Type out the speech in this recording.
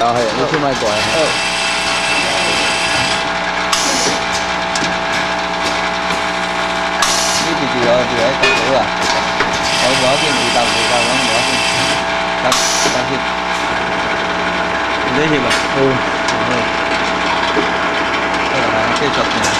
係1000米過啊。呢條條喺度好啊，我攞先回頭咁攞先，得先，呢條啊，得啦，繼續先。